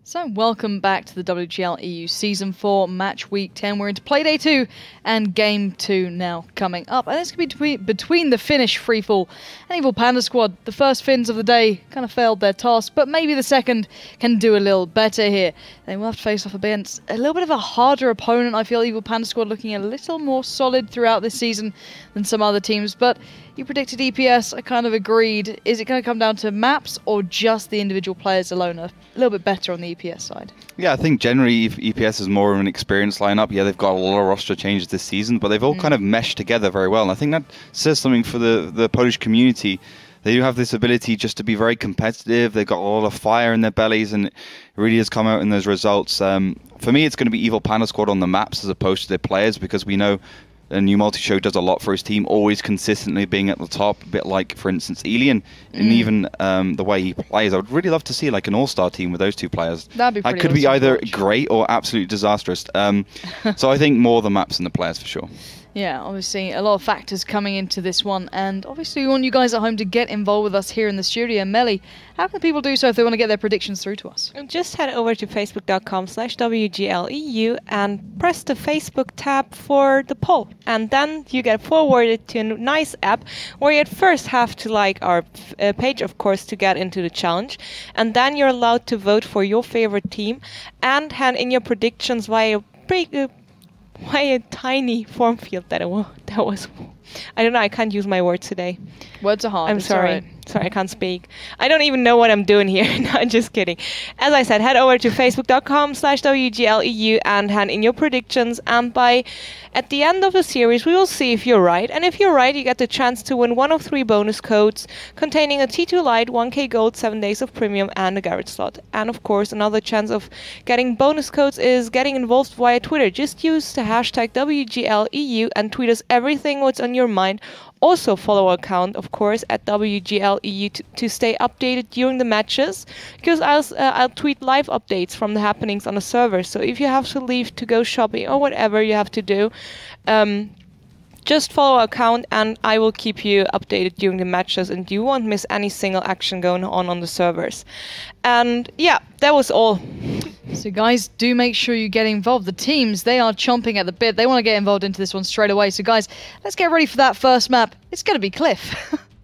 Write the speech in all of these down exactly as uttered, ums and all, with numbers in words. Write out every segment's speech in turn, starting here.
So welcome back to the W G L E U Season four Match Week ten. We're into Play Day two and Game two now coming up. And it's going to be between the Finnish Freefall and Evil Panda Squad. The first Finns of the day kind of failed their task, but maybe the second can do a little better here. They will have to face off against a little bit of a harder opponent. I feel Evil Panda Squad looking a little more solid throughout this season than some other teams, but you predicted E P S, I kind of agreed. Is it going to come down to maps or just the individual players alone? A little bit better on the E P S side. Yeah, I think generally E P S is more of an experienced lineup. Yeah, they've got a lot of roster changes this season, but they've all mm. kind of meshed together very well. And I think that says something for the, the Polish community. They do have this ability just to be very competitive. They've got a lot of fire in their bellies, and it really has come out in those results. Um, for me, it's going to be Evil Panda Squad on the maps as opposed to their players, because we know a new multi-show does a lot for his team, always consistently being at the top, a bit like, for instance, Elian, mm. and even um, the way he plays. I would really love to see like an all-star team with those two players. That'd be pretty That could awesome be either watch. great or absolutely disastrous. Um, so I think more the maps than the players for sure. Yeah, obviously a lot of factors coming into this one, and obviously we want you guys at home to get involved with us here in the studio. Melly, how can people do so if they want to get their predictions through to us? Just head over to facebook dot com slash W G L E U and press the Facebook tab for the poll, and then you get forwarded to a nice app where you at first have to like our uh, page, of course, to get into the challenge, and then you're allowed to vote for your favorite team and hand in your predictions via pre uh, Why a tiny form field that it was, that was. I don't know, I can't use my words today. Words are hard. I'm it's sorry. Right. Sorry, I can't speak. I don't even know what I'm doing here. No, I'm just kidding. As I said, head over to facebook dot com slash W G L E U and hand in your predictions. And by at the end of the series, we will see if you're right. And if you're right, you get the chance to win one of three bonus codes containing a T two Lite, one K Gold, seven days of Premium, and a Garage slot. And of course, another chance of getting bonus codes is getting involved via Twitter. Just use the hashtag W G L E U and tweet us everything what's on your mind. Also follow our account, of course, at W G L E U to, to stay updated during the matches, because I'll, uh, I'll tweet live updates from the happenings on the server. So if you have to leave to go shopping or whatever you have to do, um, just follow our account and I will keep you updated during the matches, and you won't miss any single action going on on the servers. And yeah, that was all. So guys, do make sure you get involved. The teams, they are chomping at the bit. They want to get involved into this one straight away. So guys, let's get ready for that first map. It's going to be Cliff.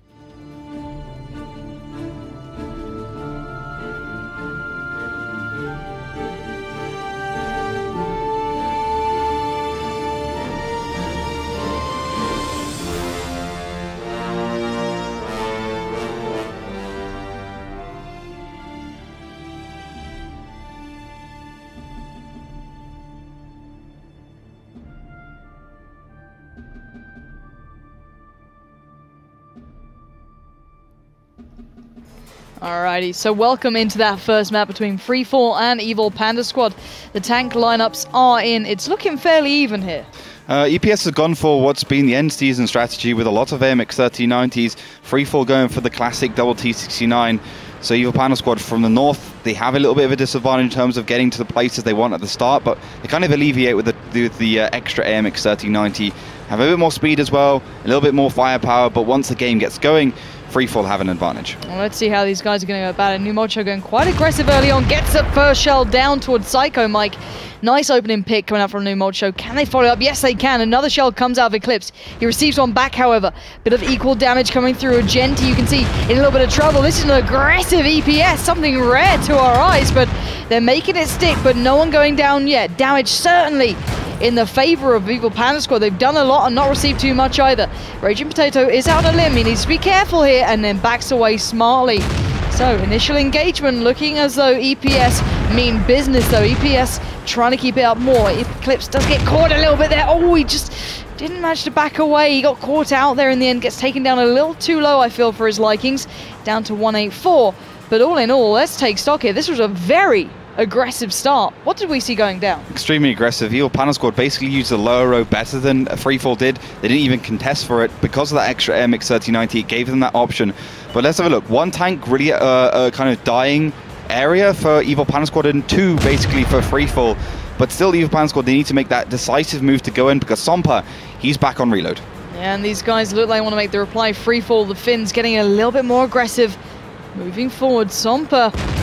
Alrighty, so welcome into that first map between Freefall and Evil Panda Squad. The tank lineups are in. It's looking fairly even here. Uh, E P S has gone for what's been the end season strategy with a lot of A M X thirty nineties. Freefall going for the classic double T sixty-nine. So Evil Panda Squad from the north, they have a little bit of a disadvantage in terms of getting to the places they want at the start, but they kind of alleviate with the, the, the uh, extra A M X thirty ninety. Have a bit more speed as well, a little bit more firepower, but once the game gets going, Freefall have an advantage. Well, let's see how these guys are going to go about it. Numocho going quite aggressive early on, gets the first shell down towards Psycho Mike. Nice opening pick coming out from Numocho. Can they follow up? Yes, they can. Another shell comes out of Eclipse. He receives one back, however. Bit of equal damage coming through. Agenti, you can see, in a little bit of trouble. This is an aggressive E P S, something rare to our eyes, but they're making it stick, but no one going down yet. Damage certainly in the favor of Evil Panda Squad. They've done a lot and not received too much either. Raging Potato is out on a limb. He needs to be careful here and then backs away smartly. So, initial engagement looking as though E P S mean business though. E P S trying to keep it up more. Eclipse does get caught a little bit there. Oh, he just didn't manage to back away. He got caught out there in the end. Gets taken down a little too low, I feel, for his likings. Down to one eighty-four. But all in all, let's take stock here. This was a very aggressive start. What did we see going down? Extremely aggressive. Evil Panda Squad basically used the lower row better than Freefall did. They didn't even contest for it because of that extra A M X thirty ninety. It gave them that option. But let's have a look. One tank really uh, uh, kind of dying area for Evil Panda Squad, and two basically for Freefall. But still, Evil Panda Squad, they need to make that decisive move to go in, because Sompa, he's back on reload. Yeah, and these guys look like they want to make the reply. Freefall, the Finns getting a little bit more aggressive. Moving forward, Sompa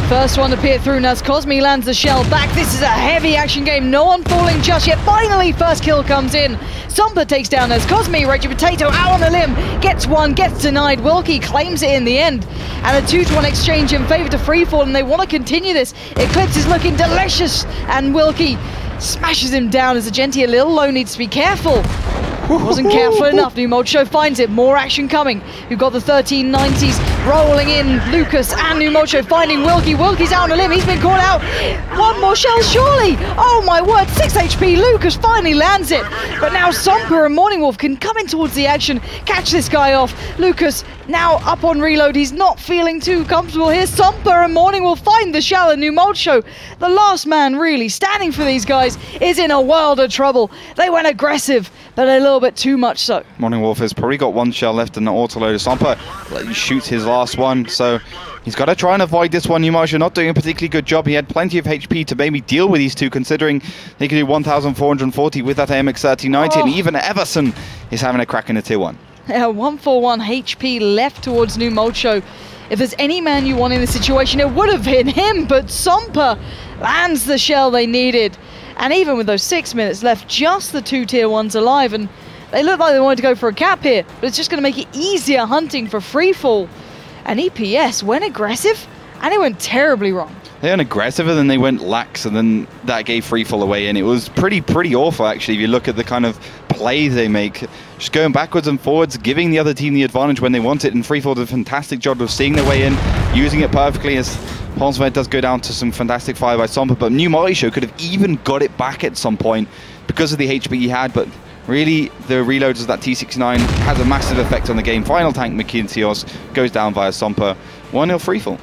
First one to peer through as Cosme lands the shell back. This is a heavy action game. No one falling just yet. Finally, first kill comes in. Sompa takes down as Cosme. Raging Potato out on a limb. Gets one, gets denied. Wilkie claims it in the end. And a two to one exchange in favor to Freefall, and they want to continue this. Eclipse is looking delicious, and Wilkie smashes him down as Agenti a little low, needs to be careful. Wasn't careful enough. Numolcho finds it. More action coming. We've got the thirteen nineties rolling in. Lucas and Numolcho finding Wilkie. Wilkie's out on a limb. He's been caught out. One more shell, surely. Oh my word. six H P. Lucas finally lands it. But now Sompa and Morning Wolf can come in towards the action, catch this guy off. Lucas now up on reload. He's not feeling too comfortable here. Sompa and Morning Wolf find the shell, and Numolcho, the last man really standing for these guys, is in a world of trouble. They went aggressive, but a little bit too much so. Morning Wolf has probably got one shell left in the autoloader. Sompa shoots his last one, so he's got to try and avoid this one. Numolcho not doing a particularly good job. He had plenty of H P to maybe deal with these two, considering they could do one thousand four hundred forty with that A M X thirteen ninety, oh. And even Everson is having a crack in the tier one. Yeah, one forty-one H P left towards Numolcho. If there's any man you want in this situation, it would have been him, but Sompa lands the shell they needed. And even with those six minutes left, just the two tier ones alive, and they look like they wanted to go for a cap here, but it's just going to make it easier hunting for Freefall. And E P S went aggressive, and it went terribly wrong. They went aggressive, and then they went lax, and then that gave Freefall away, and it was pretty, pretty awful, actually, if you look at the kind of play they make. Just going backwards and forwards, giving the other team the advantage when they want it, and Freefall did a fantastic job of seeing their way in, using it perfectly, as Ponsvet does go down to some fantastic fire by Sompa, but Numolcho could have even got it back at some point because of the H P he had, but really, the reloads of that T sixty-nine has a massive effect on the game. Final tank, Makintios, goes down via Sompa. one nil Freefall.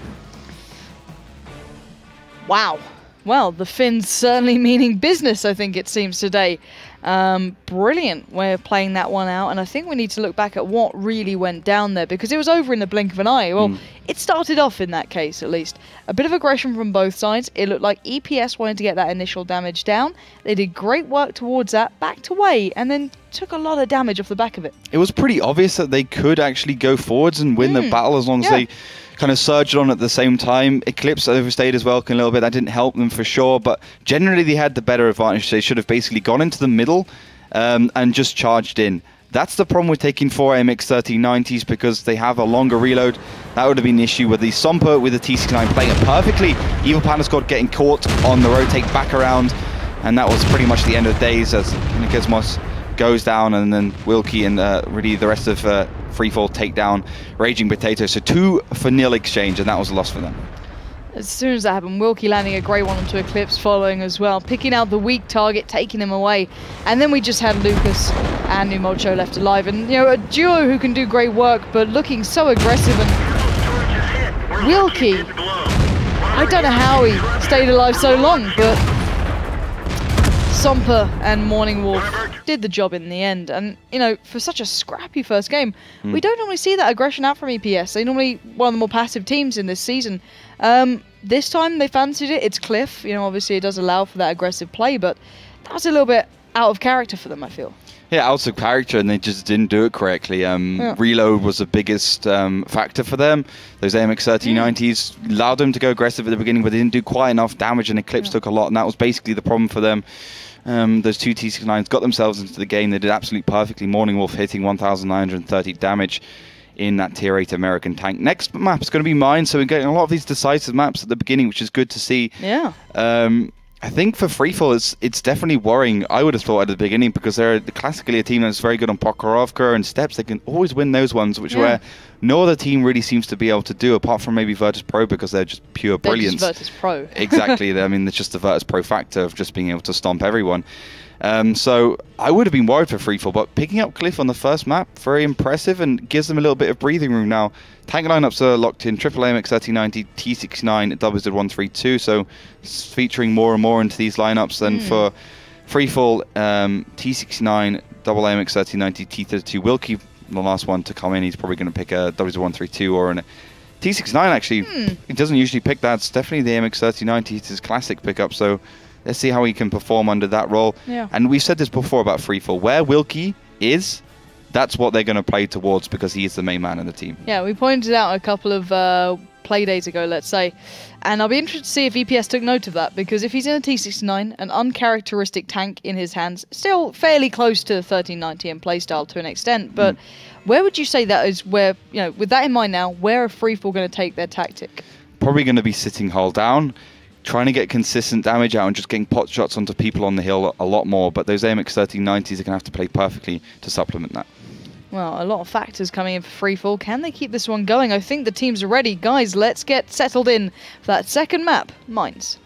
Wow. Well, the Finns certainly meaning business, I think it seems today. Um, brilliant way of playing that one out, and I think we need to look back at what really went down there, because it was over in the blink of an eye. Well, mm. it started off in that case, at least. A bit of aggression from both sides. It looked like E P S wanted to get that initial damage down. They did great work towards that, backed away, and then took a lot of damage off the back of it. It was pretty obvious that they could actually go forwards and win mm. the battle as long as yeah. they kind of surged on at the same time. Eclipse overstayed as well a little bit. That didn't help them for sure, but generally they had the better advantage. They should have basically gone into the middle um, and just charged in. That's the problem with taking four A M X thirteen nineties, because they have a longer reload. That would have been an issue with the Sompa with the T sixty-nine playing it perfectly. Evil Panda Squad getting caught on the rotate back around, and that was pretty much the end of days as Nikismos goes down, and then Wilkie and uh, really the rest of uh, Freefall take down Raging Potato. So two for nil exchange, and that was a loss for them. As soon as that happened, Wilkie landing a great one onto Eclipse, following as well, picking out the weak target, taking him away. And then we just had Lucas and Numolcho left alive, and you know, a duo who can do great work, but looking so aggressive. And Wilkie, I don't know how he stayed alive so long, but Sompa and Morning Wolf did the job in the end. And, you know, for such a scrappy first game, mm. we don't normally see that aggression out from E P S. They're normally one of the more passive teams in this season. Um, this time they fancied it. It's Cliff. You know, obviously it does allow for that aggressive play, but that was a little bit out of character for them, I feel. Yeah, out of character, and they just didn't do it correctly. Um, yeah. Reload was the biggest um, factor for them. Those A M X thirteen nineties mm. allowed them to go aggressive at the beginning, but they didn't do quite enough damage, and Eclipse yeah. took a lot, and that was basically the problem for them. Um, those two T sixty-nines got themselves into the game. They did absolutely perfectly. Morning Wolf hitting one thousand nine hundred thirty damage in that tier eight American tank. Next map is going to be mine, so we're getting a lot of these decisive maps at the beginning, which is good to see. Yeah. Um, I think for Freefall, it's, it's definitely worrying, I would have thought at the beginning, because they're classically a team that's very good on Pokrovka and steps. They can always win those ones, which yeah. where no other team really seems to be able to do, apart from maybe Virtus Pro, because they're just pure they're brilliance. Just Virtus Pro. Exactly. I mean, it's just the Virtus Pro factor of just being able to stomp everyone. Um, so I would have been worried for Freefall, but picking up Cliff on the first map, very impressive, and gives them a little bit of breathing room now. Tank lineups are locked in: Triple A M X thirteen ninety, T sixty-nine, W Z one thirty-two, so it's featuring more and more into these lineups. Than mm. for Freefall, um, T sixty-nine, Double A M X thirteen ninety, T thirty-two. Wilkie, the last one to come in, he's probably going to pick a W Z one thirty-two or an T sixty-nine. Actually, mm. he doesn't usually pick that. It's definitely the A M X thirteen ninety. It's his classic pickup, so let's see how he can perform under that role. Yeah. And we've said this before about Freefall. Where Wilkie is, that's what they're going to play towards, because he is the main man in the team. Yeah, we pointed out a couple of uh, play days ago, let's say. And I'll be interested to see if E P S took note of that, because if he's in a T sixty-nine, an uncharacteristic tank in his hands, still fairly close to thirteen ninety in playstyle to an extent, but mm. where would you say that is where, you know, with that in mind now, where are Freefall going to take their tactic? Probably going to be sitting hull down, trying to get consistent damage out and just getting pot shots onto people on the hill a lot more, but those A M X thirteen nineties are going to have to play perfectly to supplement that. Well, a lot of factors coming in for Freefall. Can they keep this one going? I think the teams are ready. Guys, let's get settled in for that second map, Mines.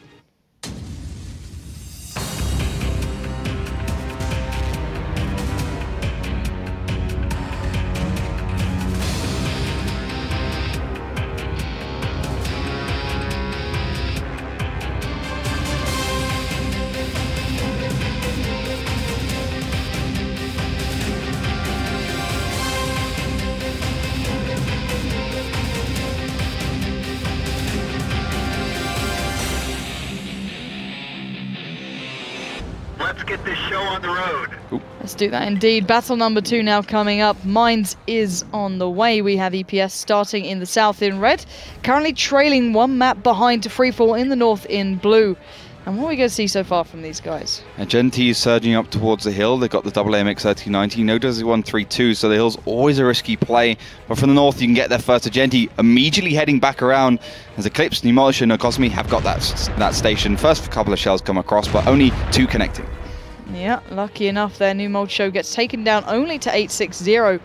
Let's get this show on the road. Ooh. Let's do that indeed. Battle number two now coming up. Mines is on the way. We have E P S starting in the south in red, currently trailing one map behind to Freefall in the north in blue. And what are we going to see so far from these guys? And Genty is surging up towards the hill. They've got the double A M X thirteen ninety. No does one three two, so the hill's always a risky play. But from the north, you can get there first. To Genty immediately heading back around as Eclipse, Numolsho, and Cosmi have got that, that station. First couple of shells come across, but only two connecting. Yeah, lucky enough there. Numolsho gets taken down only to eight six zero.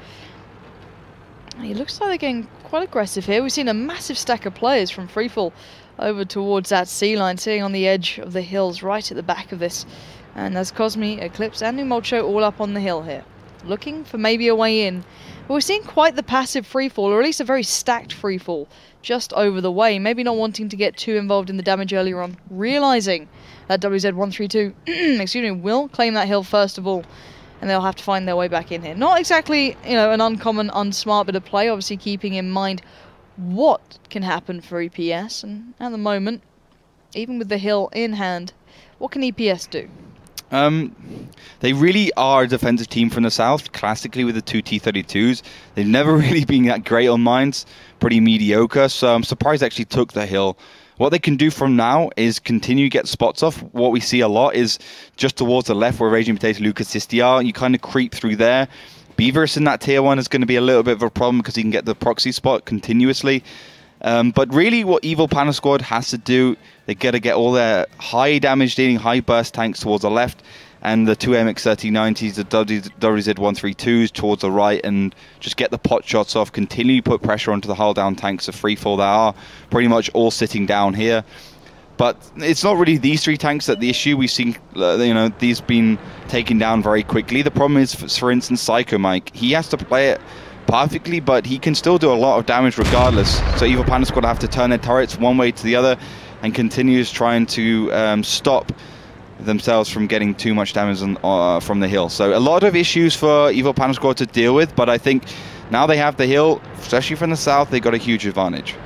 It looks like they're getting quite aggressive here. We've seen a massive stack of players from Freefall over towards that sea line, sitting on the edge of the hills right at the back of this. And there's Cosmi, Eclipse and Numolsho all up on the hill here, looking for maybe a way in. But we're seeing quite the passive Freefall, or at least a very stacked Freefall, just over the way. Maybe not wanting to get too involved in the damage earlier on, realising that W Z one three two excuse me, will claim that hill first of all, and they'll have to find their way back in here. Not exactly, you know, an uncommon, unsmart bit of play, obviously keeping in mind what can happen for E P S, and at the moment, even with the hill in hand, what can E P S do? Um, they really are a defensive team from the south, classically with the two T thirty-twos. They've never really been that great on mines, pretty mediocre, so I'm surprised they actually took the hill. What they can do from now is continue to get spots off. What we see a lot is just towards the left where Raging Potato, Lucas Sisti are. You kind of creep through there. Beavers in that tier one is going to be a little bit of a problem because he can get the proxy spot continuously. Um, but really what Evil Panda Squad has to do, they got to get all their high damage dealing, high burst tanks towards the left, and the two M X thirteen nineties, the W Z one three twos towards the right, and just get the pot shots off, continue to put pressure onto the hull down tanks of Freefall that are pretty much all sitting down here. But it's not really these three tanks that the issue. We've seen, uh, you know, these been taken down very quickly. The problem is, for, for instance, Psycho Mike. He has to play it perfectly, but he can still do a lot of damage regardless. So Evil Panda Squad have to turn their turrets one way to the other and continues trying to um, stop themselves from getting too much damage on, uh, from the hill. So a lot of issues for Evil Panda Squad to deal with, but I think now they have the hill, especially from the south, they got a huge advantage.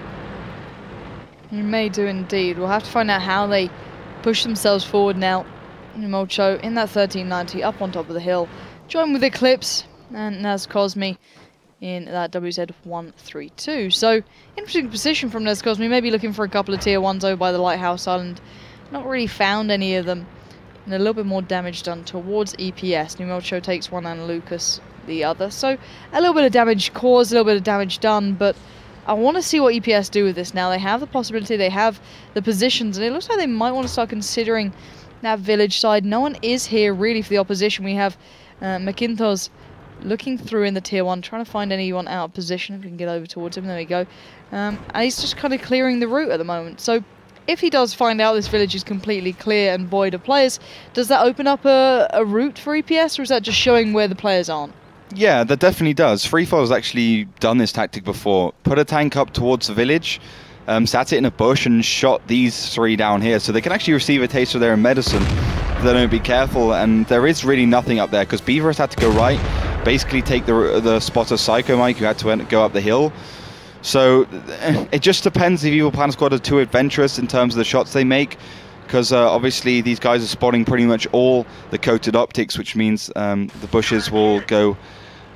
You may do indeed. We'll have to find out how they push themselves forward now. Numolsho in that thirteen ninety up on top of the hill, joined with Eclipse and Naz Cosmi in that W Z one three two. So interesting position from Naz Cosmi, maybe looking for a couple of tier ones over by the Lighthouse Island. Not really found any of them. And a little bit more damage done towards E P S. Numolsho takes one and Lucas the other. So a little bit of damage caused, a little bit of damage done, but I want to see what E P S do with this now. They have the possibility, they have the positions, and it looks like they might want to start considering that village side. No one is here really for the opposition. We have uh, McIntosh looking through in the tier one, trying to find anyone out of position. If we can get over towards him, there we go. Um, and he's just kind of clearing the route at the moment. So if he does find out this village is completely clear and void of players, does that open up a, a route for E P S, or is that just showing where the players aren't? Yeah, that definitely does. Freefall has actually done this tactic before. Put a tank up towards the village, um, sat it in a bush and shot these three down here. So they can actually receive a taste of their own medicine if they don't be careful. And there is really nothing up there because Beavers had to go right, basically take the, the spot of Psycho Mike, who had to go up the hill. So it just depends if Evil Panda Squad are too adventurous in terms of the shots they make, because uh, obviously these guys are spotting pretty much all the coated optics, which means um, the bushes will go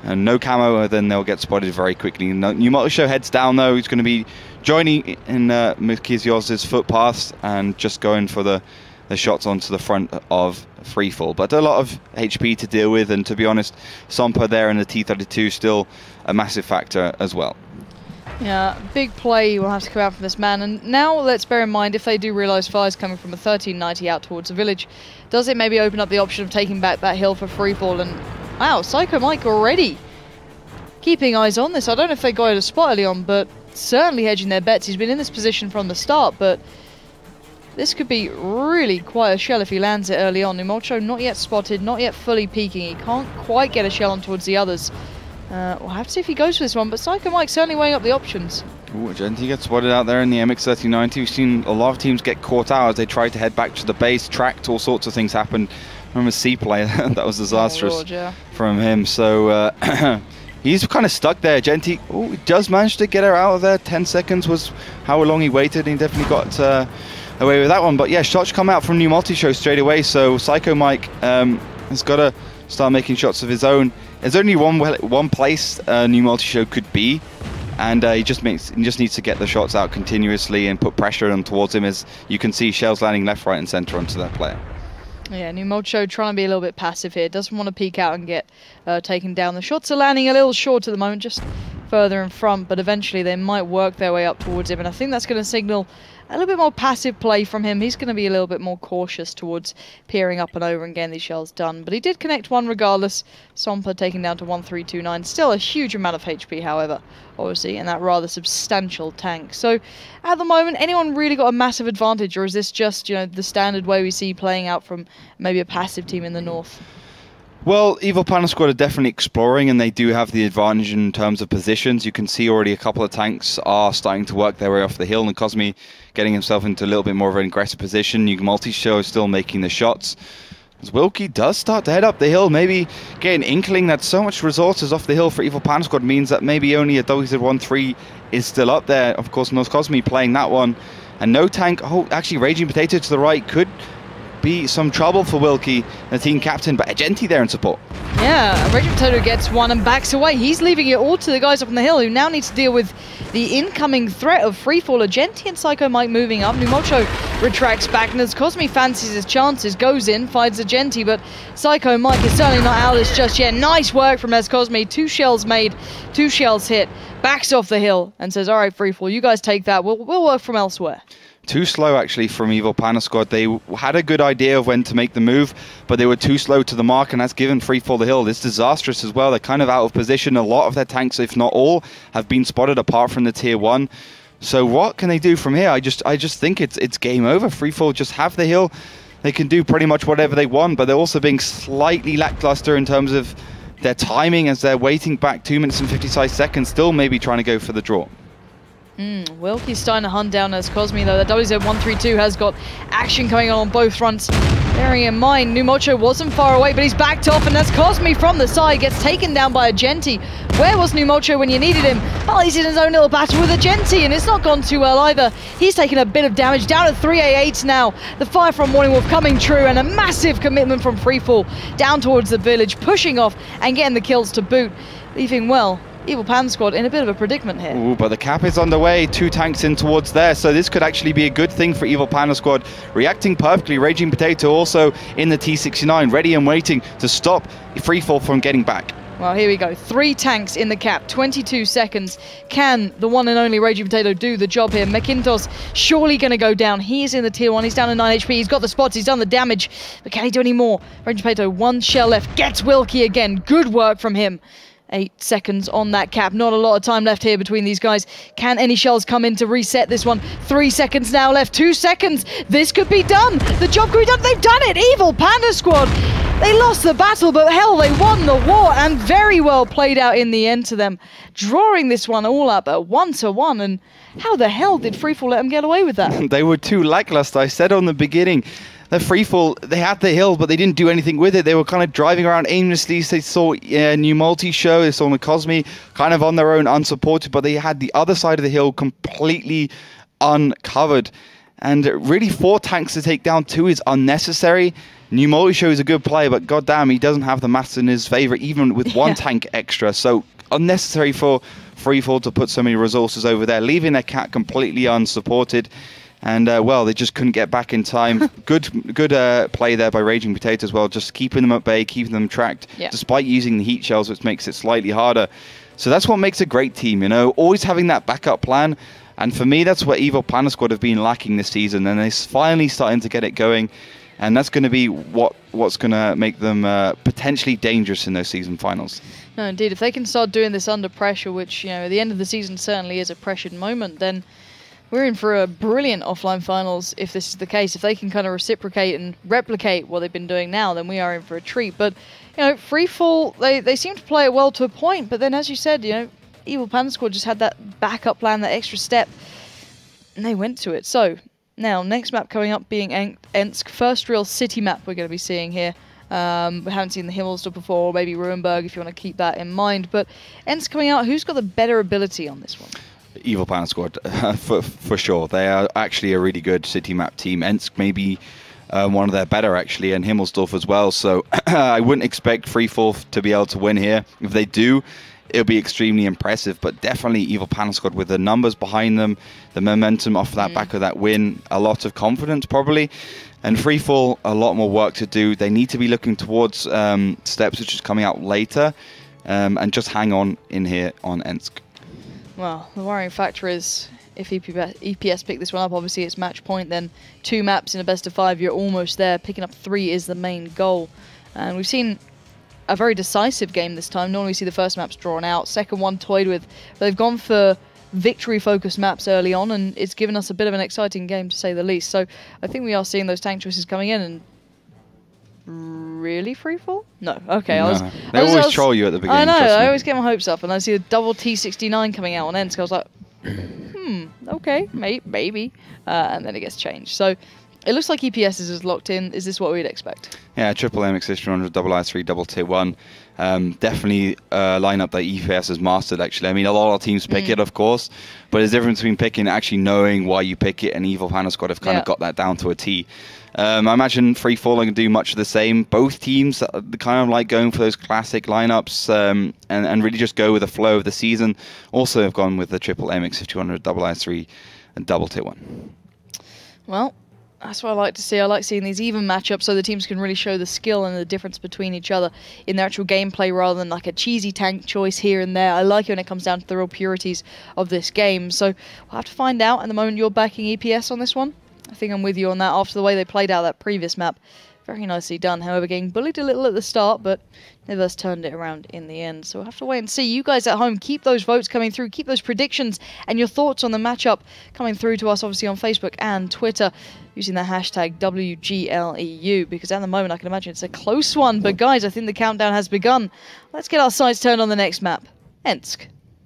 and no camo, then they'll get spotted very quickly. No, New Multi Show heads down though. He's going to be joining in uh, Mikizios's footpath and just going for the, the shots onto the front of Freefall. But a lot of H P to deal with, and to be honest, Sompa there in the T thirty-two still a massive factor as well. Yeah, big play will have to come out from this man. And now let's bear in mind, if they do realise fire's coming from a thirteen ninety out towards the village, does it maybe open up the option of taking back that hill for Freefall? And wow, Psycho Mike already keeping eyes on this. I don't know if they got a spot early on, but certainly hedging their bets. He's been in this position from the start, but this could be really quite a shell if he lands it early on. Numolcho not yet spotted, not yet fully peeking. He can't quite get a shell on towards the others. Uh, we'll have to see if he goes for this one, but Psycho Mike certainly weighing up the options. Ooh, Genty gets spotted out there in the M X thirty ninety. We've seen a lot of teams get caught out as they try to head back to the base, tracked, all sorts of things happened. Remember C-play, that was disastrous oh Lord, yeah. from him. So uh, he's kind of stuck there. Genty oh, he does manage to get her out of there. ten seconds was how long he waited. He definitely got uh, away with that one. But yeah, shots come out from New Multi Show straight away. So Psycho Mike um, has got to start making shots of his own. There's only one one place uh, New Multi Show could be, and uh, he just makes he just needs to get the shots out continuously and put pressure on towards him. As you can see, shells landing left, right, and center onto that player. Yeah, New Multi Show trying to be a little bit passive here. Doesn't want to peek out and get uh, taken down. The shots are landing a little short at the moment, just further in front, but eventually they might work their way up towards him, and I think that's going to signal a little bit more passive play from him. He's going to be a little bit more cautious towards peering up and over and getting these shells done. But he did connect one regardless. Sompa taken down to one three two nine. Still a huge amount of H P, however, obviously, in that rather substantial tank. So at the moment, anyone really got a massive advantage, or is this just, you know, the standard way we see playing out from maybe a passive team in the north? Well, Evil Panda Squad are definitely exploring, and they do have the advantage in terms of positions. You can see already a couple of tanks are starting to work their way off the hill, and Cosme getting himself into a little bit more of an aggressive position. New Multi Show is still making the shots. As Wilkie does start to head up the hill, maybe get an inkling that so much resources off the hill for Evil Panda Squad means that maybe only a W Z one three is still up there. Of course, North Cosme playing that one. And no tank. Oh, actually, Raging Potato to the right could be some trouble for Wilkie, the team captain, but Agenti there in support. Yeah, Raging Potato gets one and backs away. He's leaving it all to the guys up on the hill who now need to deal with the incoming threat of Freefall. Agenti and Psycho Mike moving up. Numolcho retracts back, and as Cosme fancies his chances, goes in, finds Agenti, but Psycho Mike is certainly not out of this just yet. Nice work from Ez Cosme. Two shells made, two shells hit, backs off the hill and says, all right, Freefall, you guys take that. We'll, we'll work from elsewhere. Too slow, actually, from Evil Panda Squad. They had a good idea of when to make the move, but they were too slow to the mark, and that's given Freefall the hill. It's disastrous as well. They're kind of out of position. A lot of their tanks, if not all, have been spotted apart from the tier one. So what can they do from here? I just I just think it's it's game over. Freefall just have the hill. They can do pretty much whatever they want, but they're also being slightly lackluster in terms of their timing as they're waiting back two minutes and fifty-five seconds, still maybe trying to go for the draw. Mm, Wilkie's starting to hunt down Ez Cosme though. The W Z one three two has got action coming on on both fronts. Bearing in mind, Numolcho wasn't far away, but he's backed off, and Ez Cosme from the side gets taken down by Agenti. Where was Numolcho when you needed him? Well, he's in his own little battle with Agenti, and it's not gone too well either. He's taken a bit of damage, down at three A eight now. The fire from Morning Wolf coming true, and a massive commitment from Freefall down towards the village, pushing off and getting the kills to boot, leaving, well, Evil Panda Squad in a bit of a predicament here. Ooh, but the cap is on the way. Two tanks in towards there, so this could actually be a good thing for Evil Panda Squad. Reacting perfectly. Raging Potato also in the T sixty-nine, ready and waiting to stop Freefall from getting back. Well, here we go. Three tanks in the cap, twenty-two seconds. Can the one and only Raging Potato do the job here? McIntosh surely going to go down. He is in the tier one. He's down to nine H P. He's got the spots. He's done the damage. But can he do any more? Raging Potato, one shell left. Gets Wilkie again. Good work from him. Eight seconds on that cap. Not a lot of time left here between these guys. Can any shells come in to reset this one? Three seconds now left. Two seconds. This could be done. The job could be done. They've done it. Evil Panda Squad. They lost the battle, but hell, they won the war, and very well played out in the end to them. Drawing this one all up at one to one, and how the hell did Freefall let them get away with that? They were too lackluster. I said on the beginning, the Freefall, they had the hill, but they didn't do anything with it. They were kind of driving around aimlessly. They saw a uh, New Multi Show, they saw Cosme kind of on their own, unsupported, but they had the other side of the hill completely uncovered. And really, four tanks to take down two is unnecessary. New Multishow is a good player, but goddamn, he doesn't have the maths in his favor, even with one Yeah. tank extra. So unnecessary for Freefall to put so many resources over there, leaving their cat completely unsupported. And, uh, well, they just couldn't get back in time. good good uh, play there by Raging Potato as well, just keeping them at bay, keeping them tracked, Yeah. despite using the heat shells, which makes it slightly harder. So that's what makes a great team, you know, always having that backup plan. And for me, that's what Evil Panda Squad have been lacking this season, and they're finally starting to get it going. And that's going to be what what's going to make them uh, potentially dangerous in those season finals. No, indeed. If they can start doing this under pressure, which, you know, at the end of the season certainly is a pressured moment, then we're in for a brilliant offline finals if this is the case. If they can kind of reciprocate and replicate what they've been doing now, then we are in for a treat. But, you know, Freefall, they, they seem to play it well to a point, but then as you said, you know, Evil Panda Squad just had that backup plan, that extra step, and they went to it. So, now, next map coming up being En- Ensk, first real city map we're going to be seeing here. Um, we haven't seen the Himmelsdorf before, or maybe Ruinberg if you want to keep that in mind. But Ensk coming out, who's got the better ability on this one? Evil Panda Squad, for, for sure. They are actually a really good city map team. Ensk maybe um, one of their better, actually, and Himmelsdorf as well. So I wouldn't expect Freefall to be able to win here. If they do, it'll be extremely impressive, but definitely Evil Panda Squad with the numbers behind them, the momentum off that mm. back of that win, a lot of confidence probably. And Freefall, a lot more work to do. They need to be looking towards um, steps which is coming out later, um, and just hang on in here on Ensk. Well, the worrying factor is if E P S, E P S pick this one up, obviously it's match point, then two maps in a best of five, you're almost there. Picking up three is the main goal. And we've seen a very decisive game this time. Normally we see the first maps drawn out, second one toyed with, but they've gone for victory-focused maps early on, and it's given us a bit of an exciting game, to say the least. So I think we are seeing those tank choices coming in, and really Freefall? No. Okay, no. I was... They I was, always I was, troll you at the beginning. I know, trust me. I always get my hopes up, and I see a double T sixty-nine coming out on Ensk. I was like, hmm, okay, may maybe. Uh, and then it gets changed. So it looks like E P S is as locked in. Is this what we'd expect? Yeah, triple M X fifteen hundred, double I three, double tier one. Um, definitely a lineup that E P S has mastered, actually. I mean, a lot of teams pick mm. it, of course, but there's a difference between picking and actually knowing why you pick it, and Evil Panda Squad have kind yeah. of got that down to a T. Um, I imagine Freefall are going to do much of the same. Both teams are kind of like going for those classic lineups um, and, and really just go with the flow of the season. Also have gone with the triple M X fifteen hundred, double I three, and double tier one. Well, that's what I like to see. I like seeing these even matchups so the teams can really show the skill and the difference between each other in their actual gameplay rather than like a cheesy tank choice here and there. I like it when it comes down to the real purities of this game. So we'll have to find out. At the moment, you're backing E P S on this one. I think I'm with you on that after the way they played out that previous map. Very nicely done. However, getting bullied a little at the start, but nevertheless turned it around in the end. So we'll have to wait and see. You guys at home, keep those votes coming through. Keep those predictions and your thoughts on the matchup coming through to us, obviously, on Facebook and Twitter using the hashtag W G L E U, because at the moment I can imagine it's a close one. But guys, I think the countdown has begun. Let's get our sights turned on the next map, Ensk.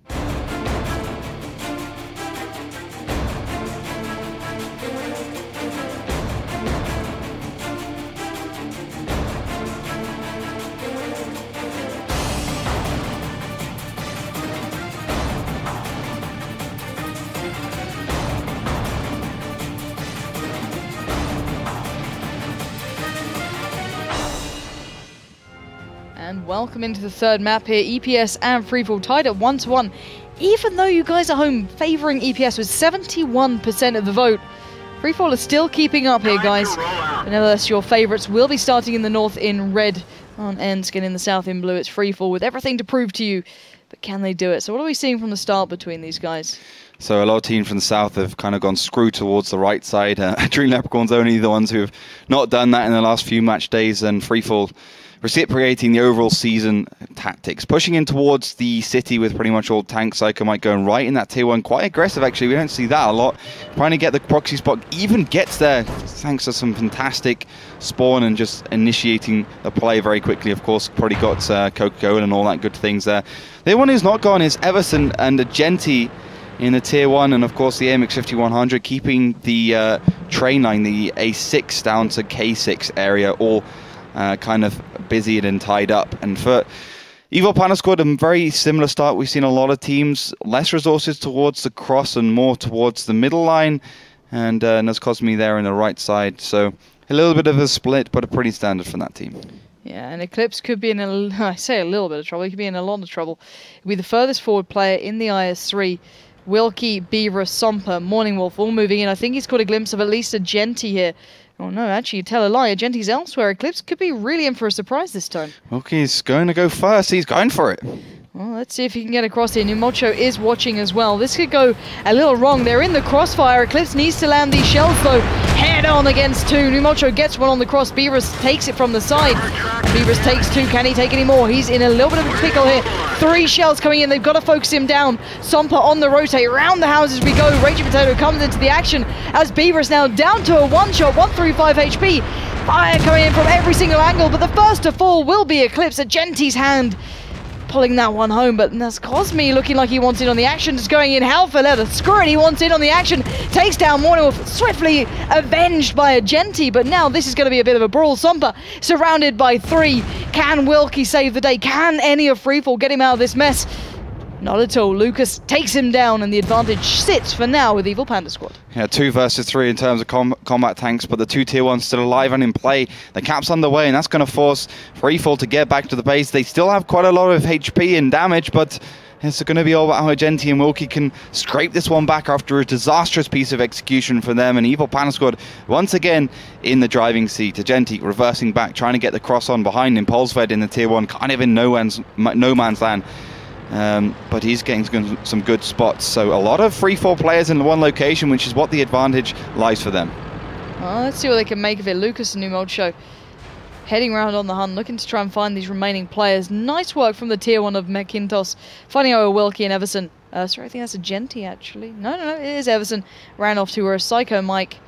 And welcome into the third map here. E P S and Freefall tied at one to one. Even though you guys at home favouring E P S with seventy-one percent of the vote, Freefall is still keeping up here, guys. But nevertheless, your favourites will be starting in the north in red on Ensk, and in the south in blue. It's Freefall with everything to prove to you. But can they do it? So what are we seeing from the start between these guys? So a lot of teams from the south have kind of gone screw towards the right side. Uh, Dream Leprechaun's only the ones who have not done that in the last few match days, and Freefall reciprocating the overall season tactics, pushing in towards the city with pretty much all tanks. Psycho might going right in that tier one, quite aggressive actually. We don't see that a lot. Trying to get the proxy spot, even gets there thanks to some fantastic spawn and just initiating the play very quickly. Of course, probably got uh, Coca-Cola and all that good things there. The one who's not gone is Everson and Agenti in the tier one, and of course the A M X fifty-one hundred keeping the uh, train line, the A six down to K six area, all Uh, kind of busied and tied up. And for Evil Panda Squad, a very similar start. We've seen a lot of teams, less resources towards the cross and more towards the middle line. and uh, Nuz Cosmi there on the right side. So a little bit of a split, but a pretty standard from that team. Yeah, and Eclipse could be in a, I say a little bit of trouble, he could be in a lot of trouble. He'll be the furthest forward player in the I S three. Wilkie, Beaver, Sompa, Morning Wolf all moving in. I think he's caught a glimpse of at least a Genty here. Oh no, actually, you tell a lie. Genty's elsewhere. Eclipse could be really in for a surprise this time. Wilkie's going to go first. He's going for it. Well, let's see if he can get across here. Numolcho is watching as well. This could go a little wrong. They're in the crossfire. Eclipse needs to land these shells, though. Head on against two. Numolcho gets one on the cross. Beaverus takes it from the side. Beaverus takes two. Can he take any more? He's in a little bit of a pickle here. Three shells coming in. They've got to focus him down. Sompa on the rotate. Around the houses we go. Raging Potato comes into the action as Beaverus now down to a one-shot. one thirty-five H P. Fire coming in from every single angle, but the first to fall will be Eclipse at Genty's hand. Pulling that one home, but Nuz Cosmi looking like he wants in on the action, just going in hell for leather. Screw it, he wants in on the action. Takes down Morning Wolf, swiftly avenged by a Genty, but now this is going to be a bit of a brawl. Sompa surrounded by three. Can Wilkie save the day? Can any of Freefall get him out of this mess? Not at all. Lucas takes him down, and the advantage sits for now with Evil Panda Squad. Yeah, two versus three in terms of com combat tanks, but the two tier ones still alive and in play. The cap's underway, and that's going to force Freefall to get back to the base. They still have quite a lot of H P and damage, but it's going to be all about how Genty and Wilkie can scrape this one back after a disastrous piece of execution for them. And Evil Panda Squad once again in the driving seat. Genty reversing back, trying to get the cross on behind him. Polsved in the tier one, kind of in no man's, no man's land. Um, but he's getting some good spots. So a lot of free-fall players in one location, which is what the advantage lies for them. Well, let's see what they can make of it. Lucas and Numolcho heading around on the hunt, looking to try and find these remaining players. Nice work from the tier one of McIntosh, finding out Wilkie and Everson. Uh, sorry, I think that's a Genty actually. No, no, no, it is Everson. Ran off to where a Psycho Mike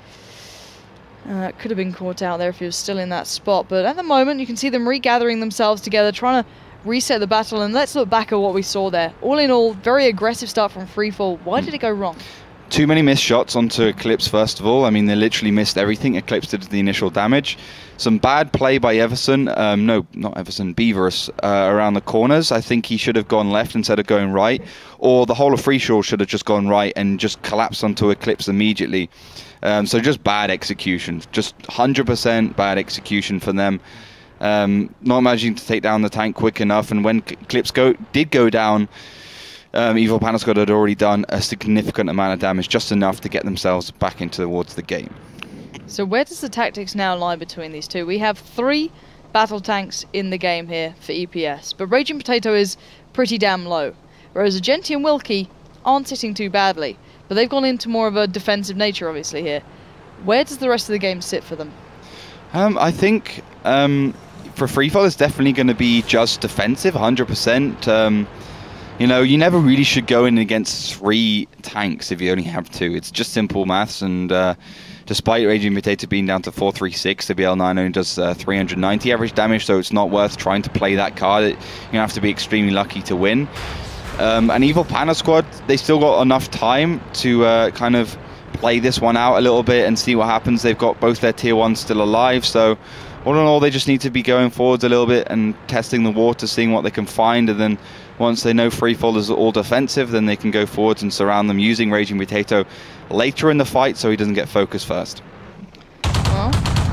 uh, could have been caught out there if he was still in that spot. But at the moment, you can see them regathering themselves together, trying to reset the battle, and let's look back at what we saw there. All in all, very aggressive start from Freefall. Why did it go wrong? Too many missed shots onto Eclipse, first of all. I mean, they literally missed everything. Eclipse did the initial damage. Some bad play by Everson. Um, no, not Everson, Beaverus uh, around the corners. I think he should have gone left instead of going right. Or the whole of Freefall should have just gone right and just collapsed onto Eclipse immediately. Um, so just bad execution. Just one hundred percent bad execution for them. Um, not managing to take down the tank quick enough, and when Eclipse go did go down, um, Evil Panda Squad had already done a significant amount of damage, just enough to get themselves back into towards the game. So where does the tactics now lie between these two? We have three battle tanks in the game here for E P S, but Raging Potato is pretty damn low, whereas Genty and Wilkie aren't sitting too badly, but they've gone into more of a defensive nature obviously here. Where does the rest of the game sit for them? Um, I think um, for Freefall, it's definitely going to be just defensive, one hundred percent. Um, you know, you never really should go in against three tanks if you only have two. It's just simple maths, and uh, despite Raging Potato being down to four thirty-six, the B L nine only does uh, three hundred ninety average damage, so it's not worth trying to play that card. It, you have to be extremely lucky to win. Um, and Evil Panda Squad, they still got enough time to uh, kind of play this one out a little bit and see what happens. They've got both their tier ones still alive, so all in all, they just need to be going forwards a little bit and testing the water, seeing what they can find, and then once they know Freefall is all defensive, then they can go forwards and surround them using Raging Potato later in the fight so he doesn't get focused first. Well,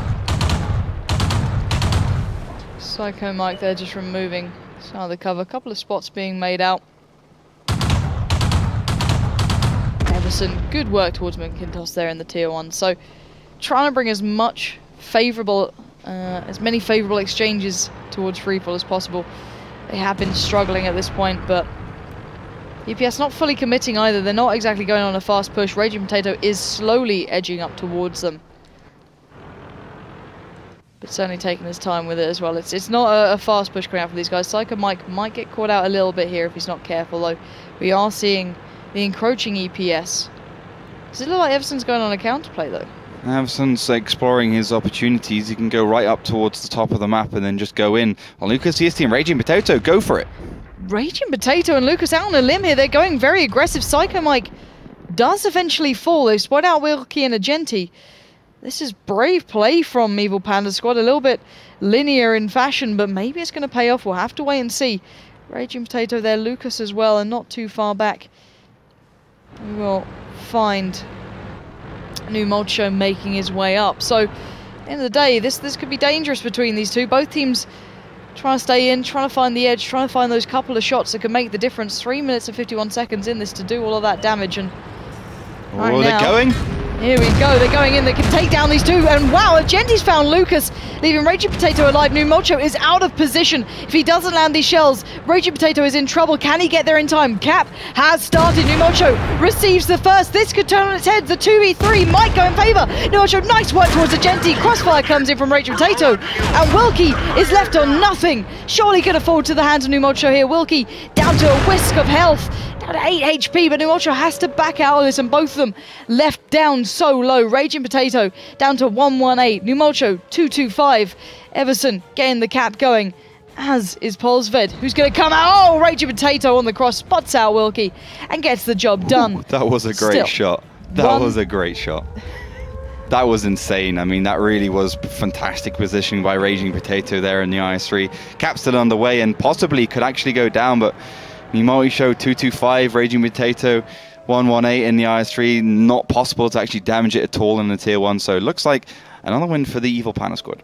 Psycho Mike there just removing some of the cover. A couple of spots being made out. Everson, good work towards McIntosh there in the tier one. So trying to bring as much favourable, uh, as many favourable exchanges towards Freefall as possible. They have been struggling at this point, but E P S not fully committing either. They're not exactly going on a fast push. Raging Potato is slowly edging up towards them, but certainly taking his time with it as well. It's it's not a, a fast push coming out for these guys. Psycho Mike might get caught out a little bit here if he's not careful, though. We are seeing the encroaching E P S. Does it look like Everson's going on a counterplay, though? Everson's exploring his opportunities. He can go right up towards the top of the map and then just go in. On Lucas C S T and Raging Potato, go for it. Raging Potato and Lucas out on a limb here. They're going very aggressive. Psycho Mike does eventually fall. They spot out Wilkie and a Genty. This is brave play from Evil Panda Squad. A little bit linear in fashion, but maybe it's going to pay off. We'll have to wait and see. Raging Potato there, Lucas as well, and not too far back. We will find New Molcho making his way up. So, at the end of the day, this this could be dangerous between these two. Both teams trying to stay in, trying to find the edge, trying to find those couple of shots that can make the difference. Three minutes and fifty-one seconds in this to do all of that damage. And right oh, they're now, going. Here we go, they're going in, they can take down these two, and wow, Argenti's found Lucas, leaving Raging Potato alive. New Molcho is out of position. If he doesn't land these shells, Raging Potato is in trouble. Can he get there in time? Cap has started. New Molcho receives the first. This could turn on its head. The two v three might go in favour. New Molcho, nice work towards Argenti. Crossfire comes in from Raging Potato, and Wilkie is left on nothing. Surely can afford to the hands of New Molcho here. Wilkie down to a whisk of health. Down to eight H P, but New Molcho has to back out of this, and both of them left down so low. Raging Potato down to one one eight. New Molcho two two five. Everson getting the cap going, as is Polsved, who's going to come out. Oh, Raging Potato on the cross, spots out Wilkie, and gets the job done. Ooh, that was a great Still, shot. That one- was a great shot. That was insane. I mean, that really was fantastic positioning by Raging Potato there in the I S three. Cap still on the way and possibly could actually go down, but New Molcho two two five, Raging Potato one one eight in the I S three. Not possible to actually damage it at all in the tier one. So it looks like another win for the Evil Panda squad.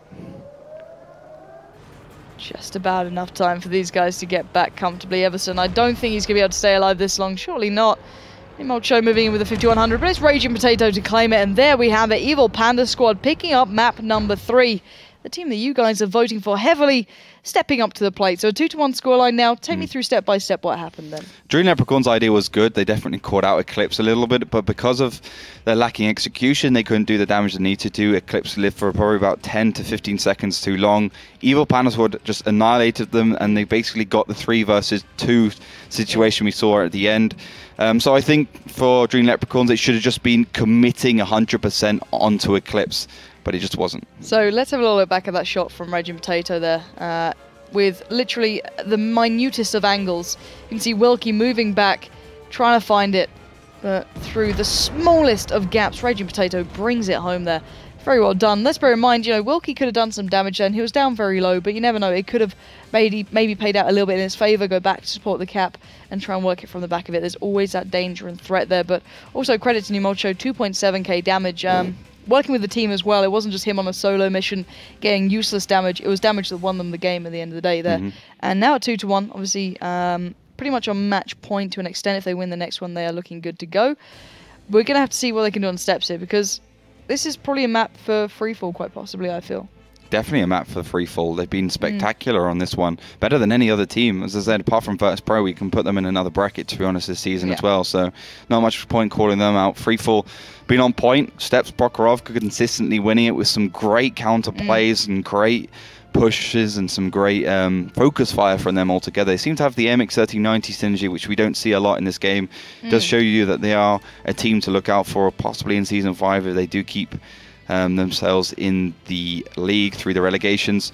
Just about enough time for these guys to get back comfortably. Everson, I don't think he's going to be able to stay alive this long. Surely not. New Molcho moving in with a fifty-one hundred, but it's Raging Potato to claim it. And there we have it. Evil Panda squad picking up map number three. The team that you guys are voting for heavily stepping up to the plate. So a two to one scoreline now. Take mm. me through step by step what happened then. Dream Leprechaun's idea was good. They definitely caught out Eclipse a little bit, but because of their lacking execution, they couldn't do the damage they needed to do. Eclipse lived for probably about ten to fifteen seconds too long. Evil Panda Squad just annihilated them, and they basically got the three versus two situation we saw at the end. Um, so I think for Dream Leprechauns, it should have just been committing one hundred percent onto Eclipse, but it just wasn't. So let's have a little look back at that shot from Raging Potato there. Uh, with literally the minutest of angles. You can see Wilkie moving back, trying to find it, but through the smallest of gaps, Raging Potato brings it home there. Very well done. Let's bear in mind, you know, Wilkie could have done some damage then. He was down very low, but you never know. It could have maybe, maybe paid out a little bit in his favour, go back to support the cap and try and work it from the back of it. There's always that danger and threat there, but also credit to New Molcho, two point seven K damage. Um, working with the team as well. It wasn't just him on a solo mission getting useless damage. It was damage that won them the game at the end of the day there. Mm-hmm. And now at two to one, obviously, um, pretty much on match point to an extent. If they win the next one, they are looking good to go. We're going to have to see what they can do on steps here, because this is probably a map for freefall, quite possibly, I feel. Definitely a map for freefall. They've been spectacular mm. on this one. Better than any other team. As I said, apart from Virtus Pro, we can put them in another bracket, to be honest, this season yeah. as well. So not much point calling them out. Freefall been on point. Steps Prokhorov consistently winning it with some great counter plays mm. and great pushes and some great um, focus fire from them altogether. They seem to have the M X thirteen ninety synergy, which we don't see a lot in this game. Mm. Does show you that they are a team to look out for, possibly in Season five, if they do keep um, themselves in the league through the relegations.